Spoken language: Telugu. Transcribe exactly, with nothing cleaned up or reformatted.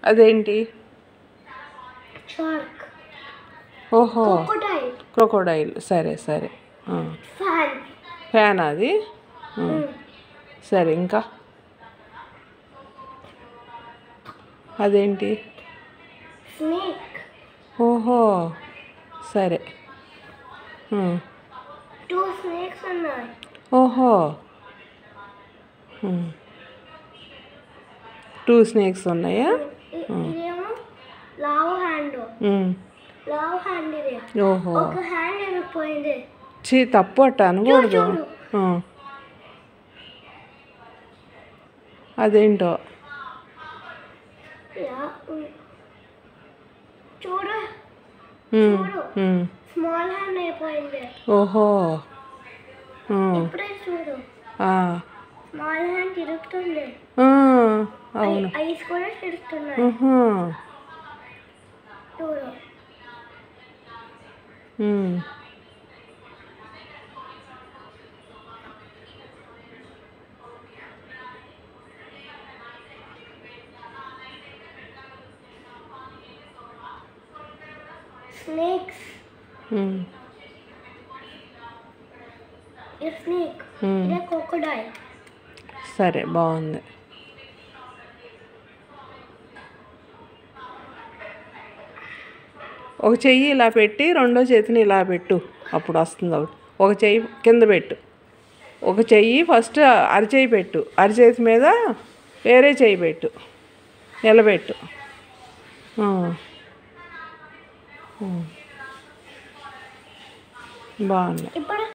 అదేంటి? షార్క్. ఓహో, క్రొకోడైల్. క్రొకోడైల్. సరే సరే. ఫ్యాన్. ఫ్యాన్ అది. సరే, ఇంకా అదేంటి? స్నేక్. ఓహో, సరే. టూ స్నేక్స్ ఉన్నాయి. ఓహో, టూ స్నేక్స్ ఉన్నాయా? ఇదేమో లావ్ హ్యాండ్. లావ్ హ్యాండ్ ఇది. ఓహో, ఒక హ్యాండ్ ఇరిగిపోయింది. చీ, తప్పు అట్ట అనకూడదు. అదేంటో చూడు. స్మాల్ హ్యాండ్ అయిపోయింది. ఓహో, ఇప్పుడే చూడు. స్మాల్ హ్యాండ్ తిరుగుతుంది. అవును, ఐస్ కూడా తిరుగుతున్నాయి. చూడు. స్నేక్స్. ఇది స్నేక్. ఇది క్రొకోడైల్. సరే, బాగుంది. ఒక చెయ్యి ఇలా పెట్టి రెండో చేతిని ఇలా పెట్టు, అప్పుడు వస్తుంది ఒకటి. ఒక చెయ్యి కింద పెట్టు. ఒక చెయ్యి ఫస్ట్ అరచేయి పెట్టు, అరచేతి మీద వేరే చెయ్యి పెట్టు, నిలబెట్టు. బాగుంది.